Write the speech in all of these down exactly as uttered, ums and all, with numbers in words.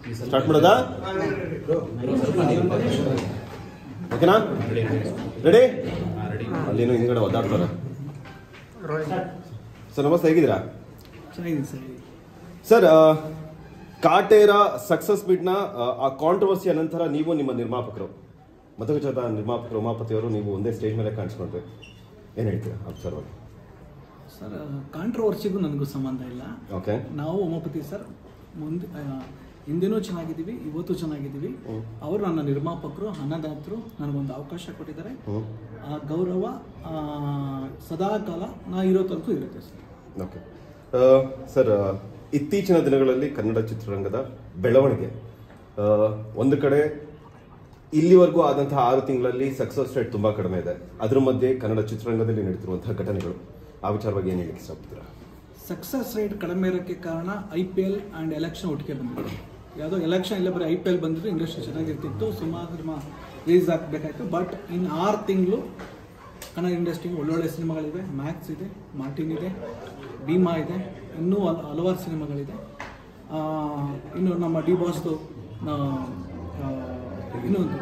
Start ಮಾಡೋದಾ? ಓಕೆನಾ? Ready? ಅಲ್ಲೇನೋ ಹಿಂದ್ಗಡೆ ಒದ್ದಾಡ್ತಾರೆ. ಸರ್ ನಮಸ್ತೆ, ಹೇಗಿದ್ದೀರಾ? ಸರ್, ಕಾಟೇರ ಸಕ್ಸಸ್ ಮೀಟ್ನ ಆ ಕಾಂಟ್ರವರ್ಸಿಯ ನಂತರ ನೀವು ನಿಮ್ಮ ನಿರ್ಮಾಪಕರು ಮತಗಜದ ನಿರ್ಮಾಪಕರು ಉಮಾಪತಿಯವರು ನೀವು ಒಂದೇ ಸ್ಟೇಜ್ ಮೇಲೆ ಕಾಣಿಸ್ಕೊಂಡ್ರಿ, ಏನು ಹೇಳ್ತೀರಾ ಸರ್? ಸರ್, ಕಾಂಟ್ರವರ್ಸಿಗೂ ನನಗೂ ಸಂಬಂಧ ಇಲ್ಲ. ಓಕೆ, ನಾವು ಉಮಾಪತಿ ಸರ್ ಮುಂದೆ ಹಿಂದೆನೂ ಚೆನ್ನಾಗಿದ್ದೀವಿ, ಇವತ್ತು ಚೆನ್ನಾಗಿದ್ದೀವಿ. ಅವರು ನನ್ನ ನಿರ್ಮಾಪಕರು, ಅನ್ನದಾತರು, ನನಗೊಂದು ಅವಕಾಶ ಕೊಟ್ಟಿದ್ದಾರೆ. ಆ ಗೌರವ ಸದಾ ಕಾಲ ನಾ ಇರೋ ತನಕ ಇರುತ್ತೆ ಸರ್. ಓಕೆ ಸರ್, ಇತ್ತೀಚಿನ ದಿನಗಳಲ್ಲಿ ಕನ್ನಡ ಚಿತ್ರರಂಗದ ಬೆಳವಣಿಗೆ ಒಂದು ಕಡೆ ಇಲ್ಲಿವರೆಗೂ ಆದಂತಹ ಆರು ತಿಂಗಳಲ್ಲಿ ಸಕ್ಸಸ್ ರೇಟ್ ತುಂಬಾ ಕಡಿಮೆ ಇದೆ. ಅದ್ರ ಮಧ್ಯೆ ಕನ್ನಡ ಚಿತ್ರರಂಗದಲ್ಲಿ ನಡೀತಿರುವಂತಹ ಘಟನೆಗಳು, ಆ ವಿಚಾರವಾಗಿ ಏನು ಹೇಳಕ್ಕೆ ಇಷ್ಟಪಡ್ತೀರಾ? ಸಕ್ಸಸ್ ರೇಟ್ ಕಡಿಮೆ ಇರೋಕ್ಕೆ ಕಾರಣ I P L and election ಒಟ್ಟಿಗೆ ಬಂದಿದೆ. ಯಾವುದೋ ಎಲೆಕ್ಷನ್ ಇಲ್ಲ, ಬರೀ ಐ ಪಿ ಎಲ್ ಬಂದರೆ ಇಂಡಸ್ಟ್ರಿ ಚೆನ್ನಾಗಿರ್ತಿತ್ತು, ಸುಮಾರು ಸಿನಿಮಾ ರಿಲೀಸ್ ಆಗಬೇಕಾಯ್ತು. ಬಟ್ ಇನ್ನು ಆರು ತಿಂಗಳು ಕನ್ನಡ ಇಂಡಸ್ಟ್ರಿಗೆ ಒಳ್ಳೊಳ್ಳೆ ಸಿನಿಮಾಗಳಿವೆ. ಮ್ಯಾಕ್ಸ್ ಇದೆ, ಮಾರ್ಟಿನ್ ಇದೆ, ಭೀಮಾ ಇದೆ, ಇನ್ನೂ ಹಲವಾರು ಸಿನಿಮಾಗಳಿದೆ. ಇನ್ನು ನಮ್ಮ ಡಿ ಬಾಸ್ದು ಇನ್ನೊಂದು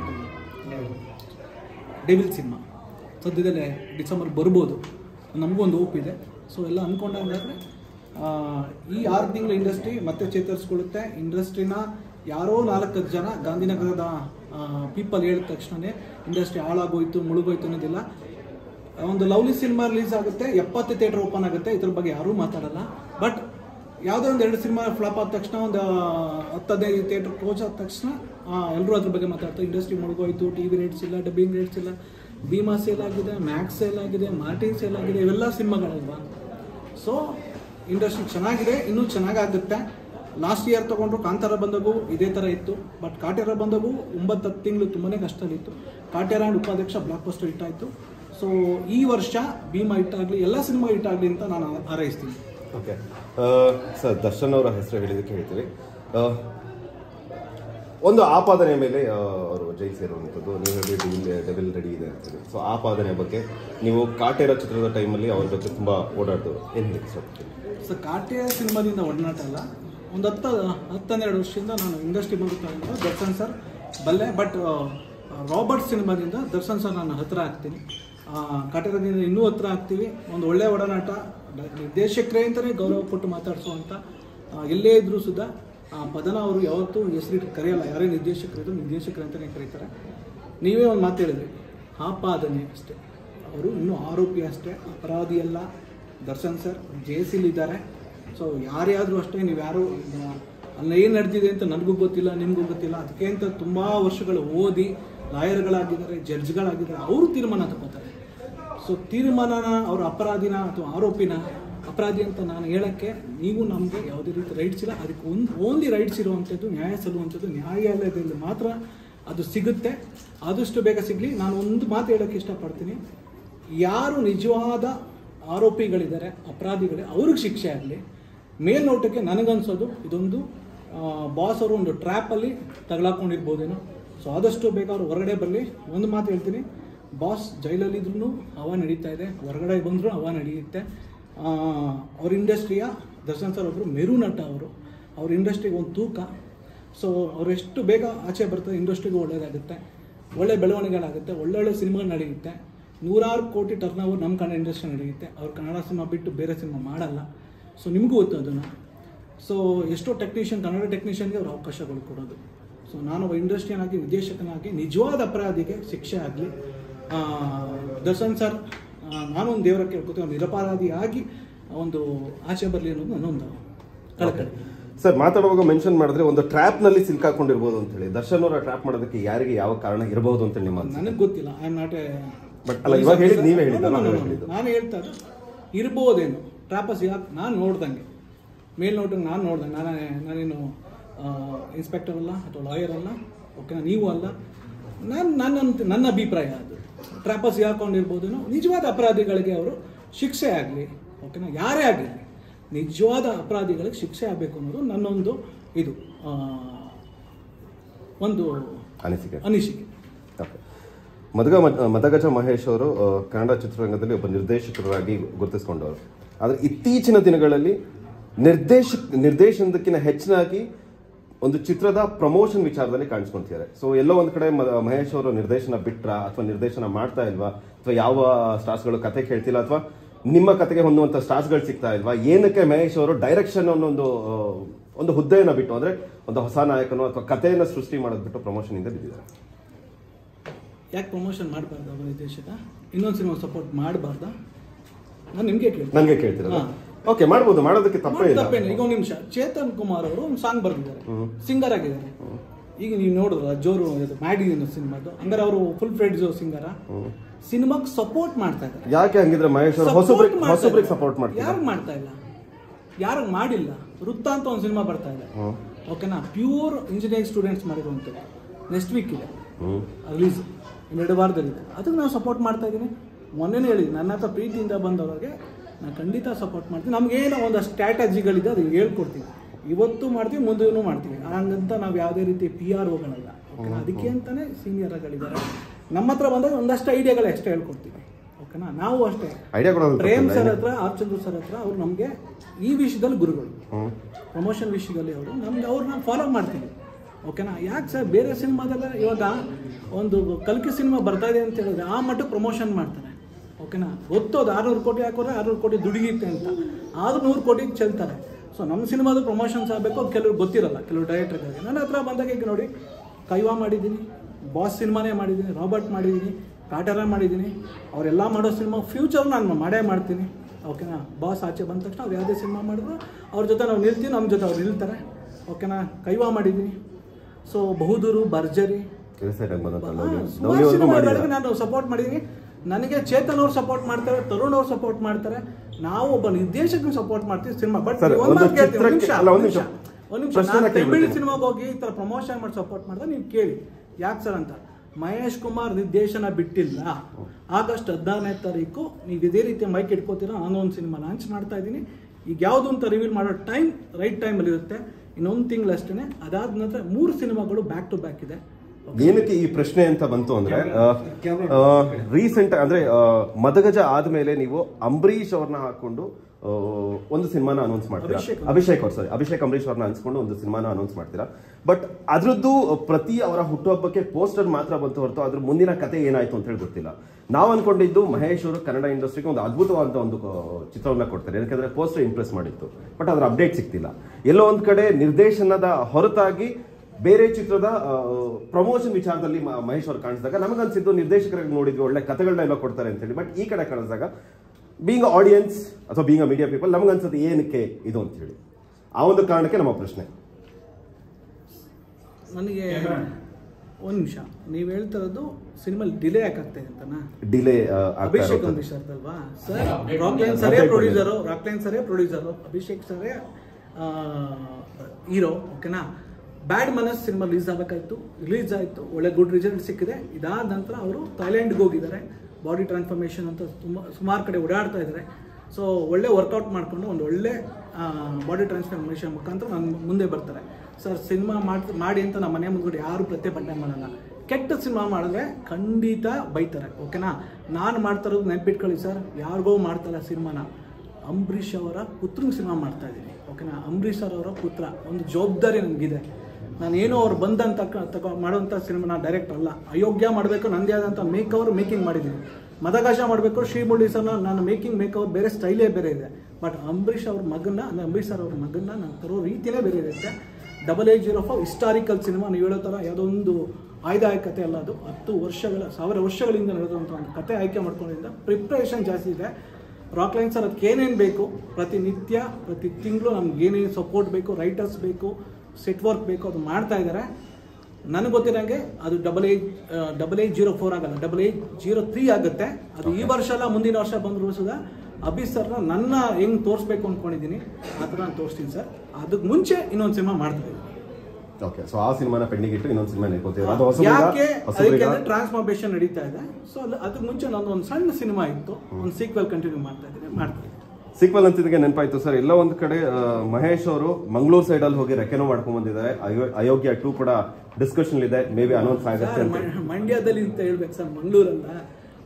ಡೆವಿಲ್ ಸಿನಿಮಾ ಸದ್ಯದಲ್ಲೇ ಡಿಸೆಂಬರ್ ಬರ್ಬೋದು, ನಮಗೂ ಒಂದು ಹೋಪ್ ಇದೆ. ಸೊ ಎಲ್ಲ ಅಂದ್ಕೊಂಡಾದ್ರೆ ಈ ಆರು ತಿಂಗಳ ಇಂಡಸ್ಟ್ರಿ ಮತ್ತೆ ಚೇತರಿಸ್ಕೊಳ್ಳುತ್ತೆ. ಇಂಡಸ್ಟ್ರಿನ ಯಾರೋ ನಾಲ್ಕು ಜನ ಗಾಂಧಿನಗರದ ಪೀಪಲ್ ಹೇಳಿದ ತಕ್ಷಣವೇ ಇಂಡಸ್ಟ್ರಿ ಹಾಳಾಗೋಯ್ತು, ಮುಳುಗೋಯ್ತು ಅನ್ನೋದಿಲ್ಲ. ಒಂದು ಲವ್ಲಿ ಸಿನಿಮಾ ರಿಲೀಸ್ ಆಗುತ್ತೆ, ಎಪ್ಪತ್ತು ಥಿಯೇಟರ್ ಓಪನ್ ಆಗುತ್ತೆ, ಇದ್ರ ಬಗ್ಗೆ ಯಾರೂ ಮಾತಾಡಲ್ಲ. ಬಟ್ ಯಾವುದೋ ಒಂದು ಎರಡು ಸಿನಿಮಾ ಫ್ಲಾಪ್ ಆದ ತಕ್ಷಣ, ಒಂದು ಹತ್ತು ಹದಿನೈದು ಥಿಯೇಟರ್ ಕ್ಲೋಸ್ ಆದ ತಕ್ಷಣ ಎಲ್ಲರೂ ಅದ್ರ ಬಗ್ಗೆ ಮಾತಾಡ್ತಾರೆ. ಇಂಡಸ್ಟ್ರಿ ಮುಳುಗೋಯ್ತು, ಟಿ ವಿ ರೇಟ್ಸ್ ಇಲ್ಲ, ಡಬ್ಬಿಂಗ್ ರೇಟ್ಸ್ ಇಲ್ಲ, ಭೀಮಾ ಸೇಲ್ ಆಗಿದೆ, ಮ್ಯಾಕ್ಸ್ ಸೇಲ್ ಆಗಿದೆ, ಮಾರ್ಟಿನ್ ಸೇಲ್ ಆಗಿದೆ, ಇವೆಲ್ಲ ಸಿನಿಮಾಗಳಲ್ವಾ. ಸೊ ಇಂಡಸ್ಟ್ರಿ ಚೆನ್ನಾಗಿದೆ, ಇನ್ನೂ ಚೆನ್ನಾಗಾಗುತ್ತೆ. ಲಾಸ್ಟ್ ಇಯರ್ ತೊಗೊಂಡ್ರು ಕಾಂತಾರ ಬಂದಾಗೂ ಇದೇ ಥರ ಇತ್ತು. ಬಟ್ ಕಾಟೇರ ಬಂದಾಗೂ ಒಂಬತ್ತು ಹತ್ತು ತಿಂಗಳು ತುಂಬಾ ಕಷ್ಟದಲ್ಲಿತ್ತು. Kaatera and Upadhyaksha blockbuster hit ಆಯಿತು. ಸೊ ಈ ವರ್ಷ ಭೀಮಾ ಹಿಟ್ಟಾಗಲಿ, ಎಲ್ಲ ಸಿನಿಮಾ ಹಿಟ್ಟಾಗಲಿ ಅಂತ ನಾನು ಹಾರೈಸ್ತೀನಿ. ಓಕೆ ಸರ್, ದರ್ಶನ್ ಅವರ ಹೆಸರು ಹೇಳಿದಕ್ಕೆ ಹೇಳ್ತೀವಿ. ಒಂದು ಆಪಾದನೆ ಮೇಲೆ ಅವರು ಜೈಲ್ ಸೇರುವಂಥದ್ದು, ನೀವು ಹೇಳಿ ಡೆವಿಲ್ ರೆಡಿ ಇದೆ ಅಂತೀವಿ. ಸೊ ಆಪಾದನೆ ಬಗ್ಗೆ ನೀವು ಕಾಟೇರ ಚಿತ್ರದ ಟೈಮಲ್ಲಿ ಅವ್ರ ಜೊತೆ ತುಂಬ ಓಡಾಡ್ತವ್ರು, ಏನು ಹೇಳಿ ಸರ್? ಸೊ ಕಾಟೇರ ಸಿನಿಮಾದಿಂದ ಒಡನಾಟ ಅಲ್ಲ, ಒಂದು ಹತ್ತು ಹತ್ತನ್ನೆರಡು ವರ್ಷದಿಂದ ನಾನು ಇಂಡಸ್ಟ್ರಿ ಬಂದ ದರ್ಶನ್ ಸರ್ ಬಲ್ಲೆ. ಬಟ್ ರಾಬರ್ಟ್ ಸಿನಿಮಾದಿಂದ ದರ್ಶನ್ ಸರ್ ನಾನು ಹತ್ತಿರ ಆಗ್ತೀನಿ, ಕಾಟೇರದಿಂದ ಇನ್ನೂ ಹತ್ತಿರ ಆಗ್ತೀವಿ. ಒಂದು ಒಳ್ಳೆಯ ಒಡನಾಟ, ನಿರ್ದೇಶಕರೇ ಅಂತಲೇ ಗೌರವ ಕೊಟ್ಟು ಮಾತಾಡಿಸುವಂಥ, ಎಲ್ಲೇ ಇದ್ರೂ ಸುಧಾ ಆ ಪದನ ಅವರು ಯಾವತ್ತೂ ಹೆಸರಿಟ್ಟು ಕರೆಯಲ್ಲ. ಯಾರೇ ನಿರ್ದೇಶಕರಿದ್ರು ನಿರ್ದೇಶಕರು ಅಂತಲೇ ಕರೀತಾರೆ. ನೀವೇ ಒಂದು ಮಾತು ಹೇಳಿದ್ರಿ, ಆಪಾದನೆ ಅಷ್ಟೇ, ಅವರು ಇನ್ನೂ ಆರೋಪಿ ಅಷ್ಟೇ, ಅಪರಾಧಿ ಅಲ್ಲ. ದರ್ಶನ್ ಸರ್ ಜೇಸಿಲಿದ್ದಾರೆ. ಸೊ ಯಾರೇ ಆದರೂ ಅಷ್ಟೇ, ನೀವು ಯಾರು ಅಲ್ಲಿ ಏನು ನಡೆದಿದೆ ಅಂತ ನನಗೂ ಗೊತ್ತಿಲ್ಲ, ನಿಮಗೂ ಗೊತ್ತಿಲ್ಲ. ಅದಕ್ಕೆ ಅಂತ ತುಂಬ ವರ್ಷಗಳು ಓದಿ ಲಾಯರ್ಗಳಾಗಿದ್ದಾರೆ, ಜಡ್ಜ್ಗಳಾಗಿದ್ದಾರೆ, ಅವರು ತೀರ್ಮಾನ ತಗೋತಾರೆ. ಸೊ ತೀರ್ಮಾನನ ಅವರು ಅಪರಾಧಿನ ಅಥವಾ ಆರೋಪಿನ ಅಪರಾಧಿ ಅಂತ ನಾನು ಹೇಳೋಕ್ಕೆ ನೀವು ನಮಗೆ ಯಾವುದೇ ರೀತಿ ರೈಟ್ಸ್ ಇಲ್ಲ. ಅದಕ್ಕೆ ಒಂದು ಓನ್ಲಿ ರೈಟ್ಸ್ ಇರುವಂಥದ್ದು ನ್ಯಾಯ ಸಲ್ಲುವಂಥದ್ದು ನ್ಯಾಯಾಲಯದಲ್ಲಿ ಮಾತ್ರ ಅದು ಸಿಗುತ್ತೆ. ಆದಷ್ಟು ಬೇಗ ಸಿಗಲಿ. ನಾನು ಒಂದು ಮಾತು ಹೇಳೋಕ್ಕೆ ಇಷ್ಟಪಡ್ತೀನಿ, ಯಾರು ನಿಜವಾದ ಆರೋಪಿಗಳಿದ್ದಾರೆ, ಅಪರಾಧಿಗಳೇ, ಅವ್ರಿಗೆ ಶಿಕ್ಷೆ ಆಗಲಿ. ಮೇಲ್ನೋಟಕ್ಕೆ ನನಗನ್ಸೋದು ಇದೊಂದು ಬಾಸ್ ಅವರು ಒಂದು ಟ್ರ್ಯಾಪಲ್ಲಿ ತಗಲಾಕೊಂಡಿರ್ಬೋದೇನೋ. ಸೊ ಆದಷ್ಟು ಬೇಗ ಅವರು ಹೊರಗಡೆ ಬರಲಿ. ಒಂದು ಮಾತು ಹೇಳ್ತೀನಿ, ಬಾಸ್ ಜೈಲಲ್ಲಿದ್ರೂ ಹವಾ ನಡೀತಾ ಇದೆ, ಹೊರಗಡೆ ಬಂದರೂ ಹವಾ ನಡೆಯುತ್ತೆ. ಅವ್ರ ಇಂಡಸ್ಟ್ರಿಯ ದರ್ಶನ್ ಸರ್ ಒಬ್ಬರು ಮೆರು ನಟ, ಅವರು ಅವ್ರ ಇಂಡಸ್ಟ್ರಿಗೆ ಒಂದು ತೂಕ. ಸೊ ಅವ್ರು ಎಷ್ಟು ಬೇಗ ಆಚೆ ಬರ್ತದೆ ಇಂಡಸ್ಟ್ರಿಗೂ ಒಳ್ಳೆಯದಾಗುತ್ತೆ, ಒಳ್ಳೆ ಬೆಳವಣಿಗೆಗಳಾಗುತ್ತೆ, ಒಳ್ಳೊಳ್ಳೆ ಸಿನಿಮಾ ನಡೆಯುತ್ತೆ. ನೂರಾರು ಕೋಟಿ ಟರ್ನ್ ಓವರ್ ನಮ್ಮ ಕನ್ನಡ ಇಂಡಸ್ಟ್ರಿ ನಡೆಯುತ್ತೆ. ಅವ್ರು ಕನ್ನಡ ಸಿನಿಮಾ ಬಿಟ್ಟು ಬೇರೆ ಸಿನಿಮಾ ಮಾಡಲ್ಲ. ಸೊ ನಿಮಗೂ ಗೊತ್ತು ಅದನ್ನು. ಸೊ ಎಷ್ಟೋ ಟೆಕ್ನಿಷಿಯನ್, ಕನ್ನಡ ಟೆಕ್ನಿಷಿಯನ್ಗೆ ಅವ್ರು ಅವಕಾಶಗಳು ಕೊಡೋದು. ಸೊ ನಾನು ಒಬ್ಬ ಇಂಡಸ್ಟ್ರಿಯನ್ ಆಗಿ, ನಿರ್ದೇಶಕನಾಗಿ ನಿಜವಾದ ಅಪರಾಧಿಗೆ ಶಿಕ್ಷೆ ಆಗಲಿ. ದರ್ಶನ್ ಸರ್, ನಾನೊಂದು ದೇವರ ಕೇಳ್ಕೊತೀನಿ, ಒಂದು ನಿರಪರಾಧಿಯಾಗಿ ಒಂದು ಆಚೆ ಬರಲಿ ಅನ್ನೋದು ನನ್ನೊಂದು ಕಳಕಳಿ. ಸರ್, ಮಾತಾಡುವಾಗ ಮೆನ್ಷನ್ ಮಾಡಿದ್ರೆ ಒಂದು ಟ್ರ್ಯಾಪ್ ನಲ್ಲಿ ಸಿಲ್ಕಾಕೊಂಡಿರ್ಬೋದು ಅಂತ ಹೇಳಿ, ದರ್ಶನ್ ಅವರ ಟ್ರ್ಯಾಪ್ ಮಾಡೋದಕ್ಕೆ ಯಾರಿಗೆ ಯಾವ ಕಾರಣ ಇರಬಹುದು ಅಂತ ನಿಮ್ಮ ನನಗೆ ಗೊತ್ತಿಲ್ಲ. I am not a but ಅಲ್ಲ, ಇವಾಗ ಹೇಳಿದ್ ನೀವೇ ಹೇಳಿದ್ದ, ನಾನು ಹೇಳ್ತಾ ಇದ್ದೆ ಇರ್ಬೋದೇನು ಟ್ರ್ಯಾಪಸ್. ಯಾಕೆ ನಾನು ನೋಡ್ದಂಗೆ, ಮೇಲ್ನೋಟಕ್ಕೆ ನಾನು ನೋಡ್ದಂಗೆ, ನಾನು ನಾನೇನು ಇನ್ಸ್ಪೆಕ್ಟರ್ ಅಲ್ಲ ಅಥವಾ ಲಾಯರ್ ಅಲ್ಲ, ಓಕೆನಾ, ನೀವು ಅಲ್ಲ. ನಾನು ನನ್ನ ನನ್ನ ಅಭಿಪ್ರಾಯ ಅದು. ಟ್ರ್ಯಾಪಸ್ ಹಾಕೊಂಡಿರ್ಬೋದೇನೋ. ನಿಜವಾದ ಅಪರಾಧಿಗಳಿಗೆ ಅವರು ಶಿಕ್ಷೆ ಆಗಲಿ, ಓಕೆನಾ, ಯಾರೇ ಆಗಲಿ ನಿಜವಾದ ಅಪರಾಧಿಗಳಿಗೆ ಶಿಕ್ಷೆ ಆಗಬೇಕು ಅನ್ನೋದು ನನ್ನೊಂದು ಇದು ಒಂದು ಅನಿಸಿಕೆ ಅನಿಸಿಕೆ ಮದಗ ಮದಗಜ ಮಹೇಶ್ ಅವರು ಕನ್ನಡ ಚಿತ್ರರಂಗದಲ್ಲಿ ಒಬ್ಬ ನಿರ್ದೇಶಕರಾಗಿ ಗುರುತಿಸಿಕೊಂಡವರು. ಆದರೆ ಇತ್ತೀಚಿನ ದಿನಗಳಲ್ಲಿ ನಿರ್ದೇಶಕ ನಿರ್ದೇಶನದಕ್ಕಿಂತ ಹೆಚ್ಚಿನಾಗಿ ಒಂದು ಚಿತ್ರದ ಪ್ರಮೋಷನ್ ವಿಚಾರದಲ್ಲಿ ಕಾಣಿಸ್ಕೊಂತಿದ್ದಾರೆ. ಸೊ ಎಲ್ಲೋ ಒಂದ್ ಕಡೆ ಮಹೇಶ್ ಅವರು ನಿರ್ದೇಶನ ಬಿಟ್ರ ಅಥವಾ ನಿರ್ದೇಶನ ಮಾಡ್ತಾ ಇಲ್ವಾ, ಅಥವಾ ಯಾವ ಸ್ಟಾರ್ಸ್ಗಳು ಕತೆ ಕೇಳ್ತಿಲ್ಲ, ಅಥವಾ ನಿಮ್ಮ ಕತೆಗೆ ಹೊಂದುವಂತ ಸ್ಟಾರ್ಸ್ಗಳು ಸಿಗ್ತಾ ಇಲ್ವಾ? ಏನಕ್ಕೆ ಮಹೇಶ್ ಅವರು ಡೈರೆಕ್ಷನ್ ಅನ್ನೊಂದು ಒಂದು ಹುದ್ದೆಯನ್ನ ಬಿಟ್ಟು, ಅಂದ್ರೆ ಒಂದು ಹೊಸ ನಾಯಕನೋ ಅಥವಾ ಕಥೆಯನ್ನ ಸೃಷ್ಟಿ ಮಾಡೋದ್ ಬಿಟ್ಟು ಪ್ರಮೋಷನ್ ಇಂದ ಬಿದ್ದಿದ್ದಾರೆ? ಯಾಕೆ ಪ್ರಮೋಷನ್ ಮಾಡಬಾರ್ದು ಒಬ್ಬ ನಿರ್ದೇಶಕ? ಇನ್ನೊಂದು ಸಿನಿಮಾ ಸಪೋರ್ಟ್ ಮಾಡಬಾರ್ದ? ನಾನು ನಿಮ್ಗೆ ಕೇಳ್ತೀನಿ. ನನಗೆ ಕೇಳ್ತೀರಲ್ಲ? ಓಕೆ, ಮಾಡ್ಬೋದು, ಮಾಡೋದಕ್ಕೆ ತಪ್ಪೇನಿಲ್ಲ. ಈಗ ಒಂದು ನಿಮಿಷ, ಚೇತನ್ ಕುಮಾರ್ ಅವರು ಒಂದು ಸಾಂಗ್ ಬರ್ತಿದ್ದಾರೆ, ಸಿಂಗರ್ ಆಗಿದ್ದಾರೆ. ಈಗ ನೀವು ನೋಡಿದ್ರ ಜೋರು ಮ್ಯಾಡಿ ಸಿನಿಮಾದು, ಹಂಗಾರೆ ಅವರು ಫುಲ್ ಫ್ಲೆಡ್ಜ್ ಸಿಂಗರ, ಸಿನಿಮಾಗೆ ಸಪೋರ್ಟ್ ಮಾಡ್ತಾ ಇದ್ದಾರೆ. ಯಾಕೆ ಹಂಗಿದ್ರೆ ಮಹೇಶ್ ಅವರು ಹೊಸಬ್ರಿಗೆ ಹೊಸಬ್ರಿಗೆ ಸಪೋರ್ಟ್ ಮಾಡ್ತಾರೆ? ಯಾರು ಮಾಡ್ತಾ ಇಲ್ಲ, ಯಾರು ಮಾಡಿಲ್ಲ. ವೃತ್ತ ಅಂತ ಒಂದು ಸಿನಿಮಾ ಬರ್ತಾ ಇದೆ, ಓಕೆನಾ, ಪ್ಯೂರ್ ಇಂಜಿನಿಯರಿಂಗ್ ಸ್ಟೂಡೆಂಟ್ಸ್ ಮಾಡಿರುವಂಥದ್ದು. ನೆಕ್ಸ್ಟ್ ವೀಕ್ ಇದೆ ರಿಲೀಸ್, ಎರಡು ವಾರದಲ್ಲಿದೆ. ಅದಕ್ಕೆ ನಾವು ಸಪೋರ್ಟ್ ಮಾಡ್ತಾ ಇದ್ದೀನಿ. ಮೊನ್ನೆನೇ ಹೇಳಿದ್ದೀನಿ, ನನ್ನ ಹತ್ರ ಪ್ರೀತಿಯಿಂದ ಬಂದವ್ರಿಗೆ ನಾನು ಖಂಡಿತ ಸಪೋರ್ಟ್ ಮಾಡ್ತೀನಿ. ನಮಗೇನೋ ಒಂದು ಸ್ಟ್ರಾಟಜಿಗಳಿದೆ, ಅದು ಹೇಳ್ಕೊಡ್ತೀವಿ. ಇವತ್ತು ಮಾಡ್ತೀವಿ, ಮುಂದೆನೂ ಮಾಡ್ತೀವಿ. ಹಂಗಂತ ನಾವು ಯಾವುದೇ ರೀತಿ ಪಿ ಆರ್ ಹೋಗೋಣಲ್ಲ, ಓಕೆನಾ. ಅದಕ್ಕೆ ಅಂತಾನೆ ಸೀನಿಯರ್ಗಳಿದ್ದಾರೆ. ನಮ್ಮ ಹತ್ರ ಬಂದಾಗ ಒಂದಷ್ಟು ಐಡಿಯಾಗಳು ಎಕ್ಸ್ಟ್ರಾ ಹೇಳ್ಕೊಡ್ತೀವಿ, ಓಕೆನಾ. ನಾವು ಅಷ್ಟೇ, ಪ್ರೇಮ್ ಸರ್ ಹತ್ರ, ಆರ್ಚಂದ್ರ ಸರ್ ಹತ್ರ ಅವ್ರು ನಮಗೆ ಈ ವಿಷಯದಲ್ಲಿ ಗುರುಗಳು, ಪ್ರಮೋಷನ್ ವಿಷಯದಲ್ಲಿ ಅವರು ನಮ್ಗೆ ಅವ್ರನ್ನ ಫಾಲೋ ಮಾಡ್ತೀವಿ, ಓಕೆನಾ. ಯಾಕೆ ಸರ್ ಬೇರೆ ಸಿನಿಮಾದಲ್ಲ, ಇವಾಗ ಒಂದು ಕಲ್ಕಿ ಸಿನಿಮಾ ಬರ್ತಾ ಇದೆ ಅಂತ ಹೇಳಿದ್ರೆ ಆ ಮಟ್ಟಕ್ಕೆ ಪ್ರಮೋಷನ್ ಮಾಡ್ತಾರೆ, ಓಕೆನಾ. ಗೊತ್ತೋದು ಆರುನೂರು ಕೋಟಿ ಹಾಕೋರೆ ಆರುನೂರು ಕೋಟಿ ದುಡಿಯುತ್ತೆ ಅಂತ, ಆದ್ರೂ ನೂರು ಕೋಟಿಗೆ ಚೆಲ್ತಾರೆ. ಸೊ ನಮ್ಮ ಸಿನಿಮಾದ ಪ್ರಮೋಷನ್ಸ್ ಆಗಬೇಕು, ಅದು ಕೆಲವ್ರು ಗೊತ್ತಿರಲ್ಲ, ಕೆಲವು ಡೈರೆಕ್ಟರ್ಗಳಿಗೆ. ನನ್ನ ಹತ್ರ ಬಂದಾಗ ಈಗ ನೋಡಿ, ಕೈವಾ ಮಾಡಿದ್ದೀನಿ, ಬಾಸ್ ಸಿನಿಮಾನೇ ಮಾಡಿದ್ದೀನಿ, ರಾಬರ್ಟ್ ಮಾಡಿದ್ದೀನಿ, ಕಾಟರ ಮಾಡಿದ್ದೀನಿ. ಅವರೆಲ್ಲ ಮಾಡೋ ಸಿನಿಮಾ ಫ್ಯೂಚರ್ ನಾನು ಮಾಡೇ ಮಾಡ್ತೀನಿ, ಓಕೆನಾ. ಬಾಸ್ ಆಚೆ ಬಂದ ತಕ್ಷಣ ಅವ್ರು ಯಾವುದೇ ಸಿನಿಮಾ ಮಾಡಿದ್ರು ಅವ್ರ ಜೊತೆ ನಾವು ನಿಲ್ತೀವಿ, ನಮ್ಮ ಜೊತೆ ಅವ್ರು ನಿಲ್ತಾರೆ, ಓಕೆನಾ. ಕೈವಾ ಮಾಡಿದ್ದೀನಿ. ಸೊ ಬಹುದೂರು, ಭರ್ಜರಿ, ನಾನು ಸಪೋರ್ಟ್ ಮಾಡಿದ್ದೀನಿ. ನನಗೆ ಚೇತನ್ ಅವ್ರು ಸಪೋರ್ಟ್ ಮಾಡ್ತಾರೆ, ತರುಣ್ ಅವ್ರು ಸಪೋರ್ಟ್ ಮಾಡ್ತಾರೆ, ನಾವು ಒಬ್ಬ ನಿರ್ದೇಶಕನ ಸಪೋರ್ಟ್ ಮಾಡ್ತೀವಿ ಸಿನಿಮಾ. ಬಟ್ ತಮಿಳ್ ಸಿನಿಮಾಗೆ ಹೋಗಿ ಈ ತರ ಪ್ರಮೋಷನ್ ಮಾಡಿ ಸಪೋರ್ಟ್ ಮಾಡಿದ್ರೆ ನೀವು ಕೇಳಿ ಯಾಕೆ ಸರ್ ಅಂತ. ಮಹೇಶ್ ಕುಮಾರ್ ನಿರ್ದೇಶನ ಬಿಟ್ಟಿಲ್ಲ. ಆಗಸ್ಟ್ ಹದಿನಾರನೇ ತಾರೀಕು ನೀವು ಇದೇ ರೀತಿ ಮೈಕ್ ಇಟ್ಕೋತೀರ, ನಾನು ಒಂದು ಸಿನಿಮಾ ಲಾಂಚ್ ಮಾಡ್ತಾ ಇದ್ದೀನಿ. ಈಗ ಯಾವುದು ಅಂತ ರಿವೀಲ್ ಮಾಡೋ ಟೈಮ್ ರೈಟ್ ಟೈಮಲ್ಲಿ ಇರುತ್ತೆ, ಇನ್ನೊಂದು ತಿಂಗಳು ಅಷ್ಟೇ. ಅದಾದ ನಂತರ ಮೂರು ಸಿನಿಮಾಗಳು ಬ್ಯಾಕ್ ಟು ಬ್ಯಾಕ್ ಇದೆ. ಏನಕ್ಕೆ ಈ ಪ್ರಶ್ನೆ ಅಂತ ಬಂತು ಅಂದ್ರೆ, ರೀಸೆಂಟ್ ಅಂದ್ರೆ ಮದಗಜ ಆದ್ಮೇಲೆ ನೀವು ಅಂಬರೀಶ್ ಅವ್ರನ್ನ ಹಾಕೊಂಡು ಒಂದು ಸಿನಿಮಾನ ಅನೌನ್ಸ್ ಮಾಡ್ತೀರಾ, ಅಭಿಷೇಕ್ ಅವ್ರ ಸಾರಿ ಅಭಿಷೇಕ್ ಅಂಬರೀಶ್ ಅವ್ರನ್ನ ಅನ್ಸ್ಕೊಂಡು ಒಂದು ಸಿನಿಮಾನ ಅನೌನ್ಸ್ ಮಾಡ್ತೀರಾ. ಬಟ್ ಅದ್ರದ್ದು ಪ್ರತಿ ಅವರ ಹುಟ್ಟುಹಬ್ಬಕ್ಕೆ ಪೋಸ್ಟರ್ ಮಾತ್ರ ಬಂತು ಹೊರತು ಅದ್ರ ಮುಂದಿನ ಕತೆ ಏನಾಯ್ತು ಅಂತ ಹೇಳಿ ಗೊತ್ತಿಲ್ಲ. ನಾವು ಅನ್ಕೊಂಡಿದ್ದು ಮಹೇಶ್ ಅವರು ಕನ್ನಡ ಇಂಡಸ್ಟ್ರಿಗೆ ಒಂದು ಅದ್ಭುತವಾದ ಒಂದು ಚಿತ್ರವನ್ನ ಕೊಡ್ತಾರೆ, ಯಾಕಂದ್ರೆ ಪೋಸ್ಟರ್ ಇಂಪ್ರೆಸ್ ಮಾಡಿತ್ತು. ಬಟ್ ಅದ್ರ ಅಪ್ಡೇಟ್ ಸಿಗ್ತಿಲ್ಲ. ಎಲ್ಲೋ ಒಂದ್ ಕಡೆ ನಿರ್ದೇಶನದ ಹೊರತಾಗಿ ಬೇರೆ ಚಿತ್ರದ ಪ್ರಮೋಷನ್ ವಿಚಾರದಲ್ಲಿ ಮಹೇಶ್ ಅವರು ಕಾಣಿಸಿದಾಗ ನಮಗನ್ಸಿದ್ದು ನಿರ್ದೇಶಕರಿಗೆ ನೋಡಿದ್ವಿ ಒಳ್ಳೆ ಕಥೆಗಳನ್ನ ಎಲ್ಲ ಕೊಡ್ತಾರೆ ಅಂತ ಹೇಳಿ. ಬಟ್ ಈ ಕಡೆ ಕಾಣಿಸಿದಾಗ ಬೀಂಗ್ ಆಡಿಯನ್ಸ್ ಅಥವಾ ಬೀಂಗ್ ಅ ಮೀಡಿಯಾ ಪೀಪಲ್ ನಮಗನ್ಸೋದು ಏನಕ್ಕೆ ಇದು ಅಂತ ಹೇಳಿ, ಆ ಒಂದು ಕಾರಣಕ್ಕೆ ನಮ್ಮ ಪ್ರಶ್ನೆ. ನನಗೆ ಒಂದ್ ನಿಮಿಷ, ನೀವು ಹೇಳ್ತಿರೋದು ಸಿನಿಮಾ ಡಿಲೇ ಯಾಕಾಗ್ತಾ ಅಂತನಾ? ಡಿಲೇ ಅಭಿಷೇಕ್ ಅಂಬರೀಶ್ ಅಲ್ವಾ ಸರ್? ರಾಕ್ಲೈನ್ ಸರೇ ಪ್ರೊಡ್ಯೂಸರು, ರಾಕ್ಲೈನ್ ಸರೇ ಪ್ರೊಡ್ಯೂಸರು, ಅಭಿಷೇಕ್ ಸರೇ ಹೀರೋ, ಓಕೆನಾ. ಬ್ಯಾಡ್ ಮನಸ್ ಸಿನಿಮಾ ರಿಲೀಸ್ ಆಗಬೇಕಾಯ್ತು, ರಿಲೀಸ್ ಆಯಿತು, ಒಳ್ಳೆ ಗುಡ್ ರಿಸಲ್ಟ್ ಸಿಕ್ಕಿದೆ. ಇದಾದ ನಂತರ ಅವರು ಥೈಲ್ಯಾಂಡ್ಗೆ ಹೋಗಿದ್ದಾರೆ, ಬಾಡಿ ಟ್ರಾನ್ಸ್ಫಾರ್ಮೇಷನ್ ಅಂತ ತುಂಬ ಸುಮಾರು ಕಡೆ ಓಡಾಡ್ತಾ ಇದ್ದಾರೆ. ಸೊ ಒಳ್ಳೆ ವರ್ಕೌಟ್ ಮಾಡಿಕೊಂಡು ಒಂದು ಒಳ್ಳೆ ಬಾಡಿ ಟ್ರಾನ್ಸ್ಫಾರ್ಮೇಷನ್ ಮುಖಾಂತರ ನನ್ನ ಮುಂದೆ ಬರ್ತಾರೆ. ಸರ್ ಸಿನಿಮಾ ಮಾಡಿ ಮಾಡಿ ಅಂತ ನಮ್ಮ ಮನೆ ಮುಂದೆ ಯಾರು ಪ್ರತಿಭಟನೆ ಮಾಡಲ್ಲ. ಕೆಟ್ಟ ಸಿನಿಮಾ ಮಾಡಿದ್ರೆ ಖಂಡಿತ ಬೈತಾರೆ, ಓಕೆನಾ. ನಾನು ಮಾಡ್ತಾ ಇರೋದು ನೆನಪಿಟ್ಕೊಳ್ಳಿ ಸರ್, ಯಾರಿಗೋ ಮಾಡ್ತಾಯಿಲ್ಲ ಸಿನಿಮಾನ, ಅಂಬರೀಷ್ ಅವರ ಪುತ್ರನ ಸಿನಿಮಾ ಮಾಡ್ತಾ ಇದ್ದೀನಿ, ಓಕೆನಾ. ಅಂಬರೀಷ್ ಸರ್ ಅವರ ಪುತ್ರ, ಒಂದು ಜವಾಬ್ದಾರಿ ನನಗಿದೆ. ನಾನೇನೋ ಅವ್ರು ಬಂದಂತ ತಗೋ ಮಾಡೋಂಥ ಸಿನಿಮಾ ನಾನು ಡೈರೆಕ್ಟರ್ ಅಲ್ಲ. ಅಯೋಗ್ಯ ಮಾಡಬೇಕು, ನನ್ನದೇ ಆದಂಥ ಮೇಕ್ ಓವರ್ ಮೇಕಿಂಗ್ ಮಾಡಿದ್ದೀನಿ. ಮದಗಾಶ ಮಾಡಬೇಕು, ಶ್ರೀಮುರಳಿ ಸರ್ನ ನಾನು ಮೇಕಿಂಗ್ ಮೇಕ್ ಓವರ್ ಬೇರೆ ಸ್ಟೈಲೇ ಬೇರೆ ಇದೆ. ಬಟ್ ಅಂಬರೀಷ್ ಅವ್ರ ಮಗನ್ನ, ಅಂದರೆ ಅಂಬರೀಷ್ ಸರ್ ಅವ್ರ ಮಗನ್ನ ನಾನು ತರೋ ರೀತಿಯೇ ಬೇರೆ ಇರುತ್ತೆ. Double eight zero four historical cinema, ನೀವು ಹೇಳೋ ಥರ ಯಾವುದೋ ಒಂದು ಆಯ್ದಾಯ ಕತೆ ಅಲ್ಲ, ಅದು ಹತ್ತು ವರ್ಷಗಳ ಸಾವಿರ ವರ್ಷಗಳಿಂದ ನಡೆದಂಥ ಒಂದು ಕತೆ ಆಯ್ಕೆ ಮಾಡ್ಕೊಂಡಿದ್ದ ಪ್ರಿಪ್ರೇಷನ್ ಜಾಸ್ತಿ ಇದೆ. ರಾಕ್ಲೈನ್ ಸರ್ ಅದಕ್ಕೆ ಏನೇನು ಬೇಕು, ಪ್ರತಿನಿತ್ಯ ಪ್ರತಿ ತಿಂಗಳು ನಮ್ಗೆ ಏನೇನು ಸಪೋರ್ಟ್ ಬೇಕು, ರೈಟರ್ಸ್ ಬೇಕು, ಸೆಟ್ ವರ್ಕ್ ಬೇಕು, ಅದು ಮಾಡ್ತಾ ಇದ್ದಾರೆ. ನನಗೆ ಗೊತ್ತಿರೋಂಗೆ ಅದು double eight double eight zero four ಆಗಲ್ಲ, ಡಬಲ್ ಏಟ್ ಜೀರೋ ತ್ರೀ ಆಗುತ್ತೆ. ಅದು ಈ ವರ್ಷ ಅಲ್ಲ, ಮುಂದಿನ ವರ್ಷ ಬಂದರೂ ಸುದ ಅಭಿ ಸರ್ನ ನನ್ನ ಹೆಂಗೆ ತೋರಿಸ್ಬೇಕು ಅಂದ್ಕೊಂಡಿದ್ದೀನಿ ಆ ಥರ ನಾನು ತೋರಿಸ್ತೀನಿ ಸರ್. ಅದಕ್ಕೆ ಮುಂಚೆ ಇನ್ನೊಂದು ಸಿನಿಮಾ ಮಾಡ್ತೀನಿ. ಓಕೆ, ಸೊ ಆ ಸಿನಿಮಾನ ಪೆಂಡಿಂಗ್ ಇಟ್ಟು ಇನ್ನೊಂದು ಸಿನಿಮಾ ಯಾಕೆ ಅದಕ್ಕೆ ಟ್ರಾನ್ಸ್ಫಾರ್ಮೇಷನ್ ನಡೀತಾ ಇದೆ. ಸೊ ಅದಕ್ಕೆ ಮುಂಚೆ ನಂದು ಒಂದು ಸಣ್ಣ ಸಿನಿಮಾ ಇತ್ತು, ಒಂದು ಸೀಕ್ವೆಲ್ ಕಂಟಿನ್ಯೂ ಮಾಡ್ತಾ ಇದ್ದೀನಿ, ಮಾಡ್ತೀನಿ. ಸೀಕ್ವೆಲ್ ಅಂತಿದ್ದಕ್ಕೆ ನೆನಪಾಯ್ತು ಸರ್, ಎಲ್ಲ ಒಂದು ಕಡೆ ಮಹೇಶ್ ಅವರು ಮಂಗಳೂರು ಸೈಡ್ ಅಲ್ಲಿ ಹೋಗಿ ರೆಕೆನೋ ಮಾಡ್ಕೊಂಡ್ ಬಂದಿದ್ದಾರೆ. ಅಯೋಗ್ಯ ಟೂ ಕೂಡ ಡಿಸ್ಕಷನ್ ಇದೆ, ಮೇ ಬಿ ಅನೌನ್ಸ್ ಆಗುತ್ತೆ. ಮಂಡ್ಯದಲ್ಲಿ ಅಂತ ಹೇಳ್ಬೇಕು ಸರ್, ಮಂಗಳೂರಲ್ಲ.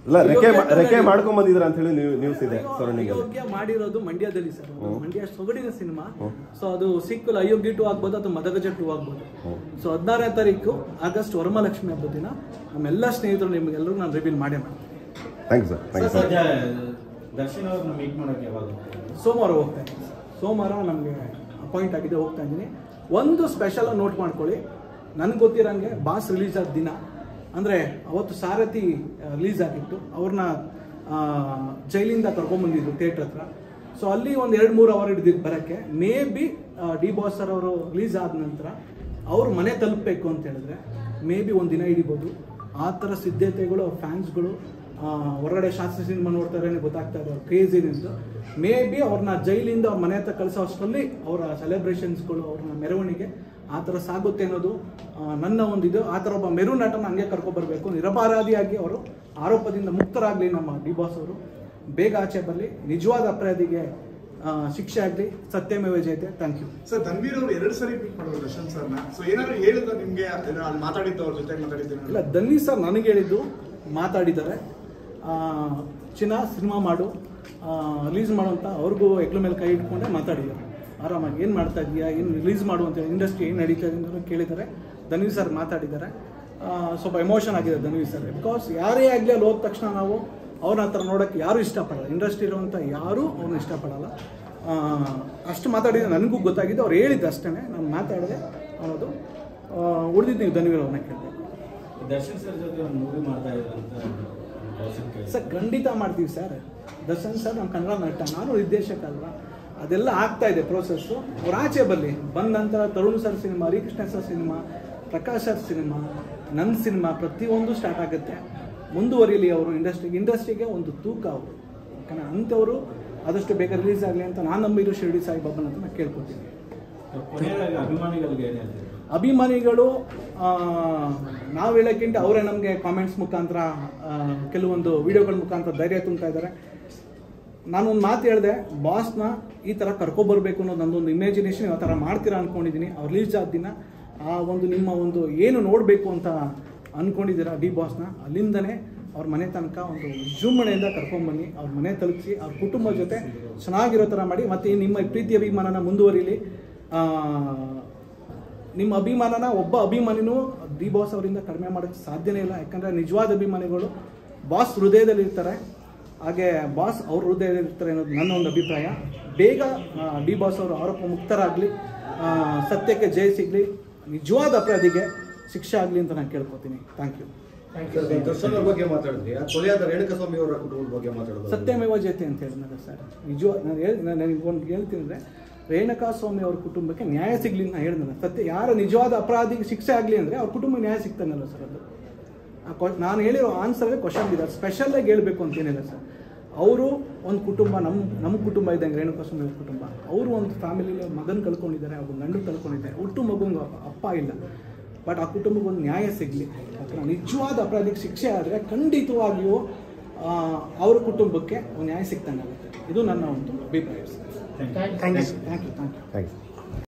ಇಲ್ಲ ರೆಕೆ ರೆಕೆ ಮಾಡ್ಕೊಂಡ್ ಬಂದಿದ್ರ ಅಂತ ಹೇಳಿ ನ್ಯೂಸ್ ಇದೆ ಸರೌಂಡಿಂಗ್ ಅಲ್ಲಿ. ಅಯೋಗ್ಯ ಮಾಡಿರೋದು ಮಂಡ್ಯದಲ್ಲಿ ಸರ್, ಮಂಡ್ಯ ಸೊಗಡಿನ ಸಿನಿಮಾ. ಸೊ ಅದು ಸೀಕ್ವೆಲ್ ಅಯೋಗ್ಯ ಟು ಆಗ್ಬೋದು ಅಥವಾ ಮದಗಜ ಟು ಆಗ್ಬೋದು. ಸೊ ಹದಿನಾರನೇ ತಾರೀಕು ಆಗಸ್ಟ್ ವರಮಹಾಲಕ್ಷ್ಮಿ ಹಬ್ಬದ ದಿನ ನಮ್ಮೆಲ್ಲ ಸ್ನೇಹಿತರು ನಿಮ್ಗೆಲ್ಲರೂ ನಾನು ರಿವೀಲ್ ಮಾಡೇ ಮಾಡ್ತೀನಿ. Thank you sir. Thank you sir. Darshan ಅವ್ರನ್ನ ಮೀಟ್ ಮಾಡೋಕೆ ಯಾವಾಗ? ಸೋಮವಾರ ಹೋಗ್ತಾ ಇದ್ದೀನಿ. ಸೋಮವಾರ ನಮಗೆ ಅಪಾಯಿಂಟ್ ಆಗಿದೆ, ಹೋಗ್ತಾ ಇದ್ದೀನಿ. ಒಂದು ಸ್ಪೆಷಲ್ ನೋಟ್ ಮಾಡ್ಕೊಳ್ಳಿ, ನನಗೆ ಗೊತ್ತಿರೋಂಗೆ ಬಾಸ್ ರಿಲೀಸ್ ಆದ ದಿನ ಅಂದರೆ ಅವತ್ತು ಸಾರಥಿ ರಿಲೀಸ್ ಆಗಿತ್ತು. ಅವ್ರನ್ನ ಜೈಲಿಂದ ಕರ್ಕೊಂಡ್ಬಂದಿದ್ರು ಥಿಯೇಟ್ರ್ ಹತ್ರ. ಸೊ ಅಲ್ಲಿ ಒಂದು ಎರಡು ಮೂರು ಅವರ್ ಹಿಡಿದಿದ್ದು ಬರೋಕ್ಕೆ. Maybe D boss sir ಅವರು ರಿಲೀಸ್ ಆದ ನಂತರ ಅವ್ರ ಮನೆ ತಲುಪಬೇಕು ಅಂತ ಹೇಳಿದ್ರೆ ಮೇ ಬಿ ಒಂದು ದಿನ ಹಿಡಿಬೋದು. ಆ ಥರ ಸಿದ್ಧತೆಗಳು ಅವ್ರ ಫ್ಯಾನ್ಸ್ಗಳು ಹೊರಗಡೆ ಶಾಸ್ತ್ರೀಯ ಸಿನಿಮಾ ನೋಡ್ತಾರೆ ಗೊತ್ತಾಗ್ತಾ ಇದೆ ಅವ್ರ ಕ್ರೇಜ್ ಏನಿತ್ತು. ಮೇ ಬಿ ಅವ್ರನ್ನ ಜೈಲಿಂದ ಅವ್ರ ಮನೆ ಹತ್ರ ಕಳಿಸೋ ಅಷ್ಟರಲ್ಲಿ ಅವರ ಸೆಲೆಬ್ರೇಷನ್ಸ್ಗಳು, ಅವ್ರನ್ನ ಮೆರವಣಿಗೆ ಆ ಥರ ಸಾಗುತ್ತೆ ಅನ್ನೋದು ನನ್ನ ಒಂದಿದು. ಆ ಥರ ಒಬ್ಬ ಮೆರು ನಟನ ಹಂಗೆ ಕರ್ಕೊಬರ್ಬೇಕು, ನಿರಪರಾಧಿಯಾಗಿ ಅವರು ಆರೋಪದಿಂದ ಮುಕ್ತರಾಗಲಿ ನಮ್ಮ ಡಿ ಬಾಸ್ ಅವರು, ಬೇಗ ಆಚೆ ಬರಲಿ, ನಿಜವಾದ ಅಪರಾಧಿಗೆ ಶಿಕ್ಷೆ ಆಗಲಿ, ಸತ್ಯಮೇವ ಜಯತೆ. Thank you sir. ಧನ್ವೀರ್ ಅವರು ಎರಡು ಸರಿ ಮೀಟ್ ಮಾಡೋದು ದರ್ಶನ್ ಸರ್ನ. ಸೊ ಏನಾದ್ರು ಹೇಳಿದ್ರೆ ನಿಮಗೆ ಅಲ್ಲಿ ಮಾತಾಡಿದ್ದು ಅವ್ರ ಜೊತೆ ಮಾತಾಡಿದ್ದೀನಿ? ಇಲ್ಲ, ಧನ್ವೀರ್ ಸರ್ ನನಗೆ ಹೇಳಿದ್ದು ಮಾತಾಡಿದ್ದಾರೆ. ಚಿನ್ನ ಸಿನಿಮಾ ಮಾಡು ರಿಲೀಸ್ ಮಾಡು ಅಂತ ಅವ್ರಿಗೂ ಎಕ್ಲ ಮೇಲೆ ಕೈ ಇಟ್ಕೊಂಡೆ ಮಾತಾಡಿದ್ದಾರೆ. ಆರಾಮಾಗಿ ಏನು ಮಾಡ್ತಾ ಇದೆಯಾ, ಏನು ರಿಲೀಸ್ ಮಾಡು ಅಂತೇಳಿ ಇಂಡಸ್ಟ್ರಿ ಏನು ನಡೀತಾ ಇದೆ ಅಂತ ಕೇಳಿದ್ದಾರೆ. ಧನ್ವೀರ್ ಸರ್ ಮಾತಾಡಿದ್ದಾರೆ. ಸ್ವಲ್ಪ ಎಮೋಷನ್ ಆಗಿದೆ ಧನ್ವೀರ್ ಸರ್. ಬಿಕಾಸ್ ಯಾರೇ ಆಗಲಿ ಅಲ್ಲಿ ಹೋದ ತಕ್ಷಣ ನಾವು ಅವ್ರನ್ನ ಹತ್ರ ನೋಡೋಕ್ಕೆ ಯಾರೂ ಇಷ್ಟಪಡಲ್ಲ, ಇಂಡಸ್ಟ್ರಿ ಇರುವಂಥ ಯಾರೂ ಅವ್ರನ್ನ ಇಷ್ಟಪಡಲ್ಲ. ಅಷ್ಟು ಮಾತಾಡಿದ್ರೆ ನನಗೂ ಗೊತ್ತಾಗಿದೆ, ಅವ್ರು ಹೇಳಿದ್ದು ಅಷ್ಟೇ, ನಾನು ಮಾತಾಡಿದೆ ಅನ್ನೋದು. ಉಳಿದಿದ್ದು ನೀವು ಧನ್ವೀರ್ ಅವ್ರನ್ನ ಕೇಳಬೇಕು. ದರ್ಶನ್ ಸರ್ ಜೊತೆ ಒಂದು ಮೂವಿ ಮಾಡ್ತಾ ಇದ್ದಾರೆ ಸರ್. ಖಂಡಿತ ಮಾಡ್ತೀವಿ ಸರ್. ದರ್ಶನ್ ಸರ್ ನಮ್ಮ ಕನ್ನಡ ನಟ, ನಾನು ನಿರ್ದೇಶಕ ಅಲ್ವಾ, ಅದೆಲ್ಲ ಆಗ್ತಾ ಇದೆ ಪ್ರೋಸೆಸ್ಸು. ಅವ್ರು ಆಚೆ ಬರಲಿ, ಬಂದ ನಂತರ Tarun sir cinema, Harikrishna sir cinema, Prakash sir cinema, ನನ್ನ ಸಿನಿಮಾ ಪ್ರತಿಯೊಂದು ಸ್ಟಾರ್ಟ್ ಆಗುತ್ತೆ. ಮುಂದುವರಿಯಲಿ ಅವರು ಇಂಡಸ್ಟ್ರಿಗೆ ಇಂಡಸ್ಟ್ರಿಗೆ ಒಂದು ತೂಕ ಅವರು. ಯಾಕಂದರೆ ಅಂಥವರು ಆದಷ್ಟು ಬೇಗ ರಿಲೀಸ್ ಆಗಲಿ ಅಂತ ನಾನು ನಂಬಿರೋ ಶಿರ್ಡಿ ಸಾಯಿಬಾಬನ ಅಂತ ನಾನು ಕೇಳ್ಕೊತೀನಿ. ಅಭಿಮಾನಿಗಳಿಗೆ ಏನು ಹೇಳ್ತೀವಿ? ಅಭಿಮಾನಿಗಳು ನಾವು ಹೇಳೋಕ್ಕಿಂತ ಅವರೇ ನಮಗೆ ಕಾಮೆಂಟ್ಸ್ ಮುಖಾಂತರ, ಕೆಲವೊಂದು ವಿಡಿಯೋಗಳ ಮುಖಾಂತರ ಧೈರ್ಯ ತುಂಬ್ತಾ ಇದ್ದಾರೆ. ನಾನೊಂದು ಮಾತು ಹೇಳಿದೆ, ಬಾಸ್ನ ಈ ಥರ ಕರ್ಕೊಬರ್ಬೇಕು ಅನ್ನೋದು ನನ್ನೊಂದು ಇಮ್ಯಾಜಿನೇಷನ್. ಆ ಥರ ಮಾಡ್ತೀರಾ ಅಂದ್ಕೊಂಡಿದ್ದೀನಿ. ಅವ್ರು ರಿಲೀಸ್ ಆದ ದಿನ ಆ ಒಂದು ನಿಮ್ಮ ಒಂದು ಏನು ನೋಡಬೇಕು ಅಂತ ಅಂದ್ಕೊಂಡಿದ್ದೀರಾ ಡಿ ಬಾಸ್ನ, ಅಲ್ಲಿಂದನೇ ಅವ್ರ ಮನೆ ತನಕ ಒಂದು ವಿಜೃಂಭಣೆಯಿಂದ ಕರ್ಕೊಂಡ್ಬನ್ನಿ, ಅವ್ರ ಮನೆ ತಲುಪಿಸಿ, ಅವ್ರ ಕುಟುಂಬದ ಜೊತೆ ಚೆನ್ನಾಗಿರೋ ಥರ ಮಾಡಿ. ಮತ್ತು ನಿಮ್ಮ ಪ್ರೀತಿ ಅಭಿಮಾನನ ಮುಂದುವರಿಲಿ. ನಿಮ್ಮ ಅಭಿಮಾನನ ಒಬ್ಬ ಅಭಿಮಾನಿನೂ ಡಿ ಬಾಸ್ ಅವರಿಂದ ಕಡಿಮೆ ಮಾಡೋಕ್ಕೆ ಸಾಧ್ಯನೇ ಇಲ್ಲ. ಯಾಕಂದರೆ ನಿಜವಾದ ಅಭಿಮಾನಿಗಳು ಬಾಸ್ ಹೃದಯದಲ್ಲಿರ್ತಾರೆ, ಹಾಗೆ ಬಾಸ್ ಅವ್ರ ಹೃದಯದಲ್ಲಿರ್ತಾರೆ ಅನ್ನೋದು ನನ್ನ ಒಂದು ಅಭಿಪ್ರಾಯ. ಬೇಗ ಡಿ ಬಾಸ್ ಅವರು ಆರೋಪ ಮುಕ್ತರಾಗಲಿ, ಸತ್ಯಕ್ಕೆ ಜಯ ಸಿಗಲಿ, ನಿಜವಾದ ಅಪರಾಧಿಗೆ ಶಿಕ್ಷೆ ಆಗಲಿ ಅಂತ ನಾನು ಕೇಳ್ಕೊತೀನಿ. Thank you. ದರ್ಶನ್ ಅವ್ರ ಬಗ್ಗೆ ಮಾತಾಡಿದ್ರಿ, ಕೊಲೆಯಾದ ರೇಣುಕಾಸ್ವಾಮಿ ಅವರ ಕುಟುಂಬದ ಬಗ್ಗೆ ಮಾತಾಡೋದು ಸತ್ಯಮೇವ ಜಯತೆ ಅಂತ ಹೇಳಿದ್ನಲ್ಲ ಸರ್. ನಿಜವಾಗ ನಾನು ಹೇಳಿ ನನಗೆ ಒಂದು ಹೇಳ್ತೀನಿ ಅಂದರೆ, ರೇಣುಕಾಸ್ವಾಮಿ ಅವ್ರ ಕುಟುಂಬಕ್ಕೆ ನ್ಯಾಯ ಸಿಗಲಿ ಅಂತ ಹೇಳಿದ್ನಲ್ಲ. ಸತ್ಯ ಯಾರ ನಿಜವಾದ ಅಪರಾಧಿಗೆ ಶಿಕ್ಷೆ ಆಗಲಿ ಅಂದರೆ ಅವ್ರ ಕುಟುಂಬಕ್ಕೆ ನ್ಯಾಯ ಸಿಗ್ತಾನಲ್ಲ ಸರ್. ಅದು ನಾನು ಹೇಳಿರೋ ಆನ್ಸರ್ಗೆ ಕ್ವಶನ್ ಇದೆ, ಸ್ಪೆಷಲಾಗಿ ಹೇಳಬೇಕು ಅಂತೇನಿಲ್ಲ ಸರ್. ಅವರು ಒಂದು ಕುಟುಂಬ, ನಮ್ಮ ನಮ್ಮ ಕುಟುಂಬ ಇದ್ದಂಗೆ ರೇಣುಕಾಸ್ವಾಮಿ ಅವ್ರ ಕುಟುಂಬ. ಅವರು ಒಂದು ಫ್ಯಾಮಿಲಿಲಿ ಮಗನ ಕಳ್ಕೊಂಡಿದ್ದಾರೆ, ಒಬ್ಬ ಗಂಡು ಕಳ್ಕೊಂಡಿದ್ದಾರೆ, ಹುಟ್ಟು ಮಗುಂಗ ಅಪ್ಪ ಇಲ್ಲ. ಬಟ್ ಆ ಕುಟುಂಬಕ್ಕೆ ಒಂದು ನ್ಯಾಯ ಸಿಗಲಿ, ಅಥವಾ ನಿಜವಾದ ಅಪರಾಧಿಗೆ ಶಿಕ್ಷೆ ಆದರೆ ಖಂಡಿತವಾಗಿಯೂ ಅವ್ರ ಕುಟುಂಬಕ್ಕೆ ಒಂದು ನ್ಯಾಯ ಸಿಗ್ತಾನಾಗುತ್ತೆ. ಇದು ನನ್ನ ಒಂದು ಅಭಿಪ್ರಾಯ sir. Thank you thank you thank you.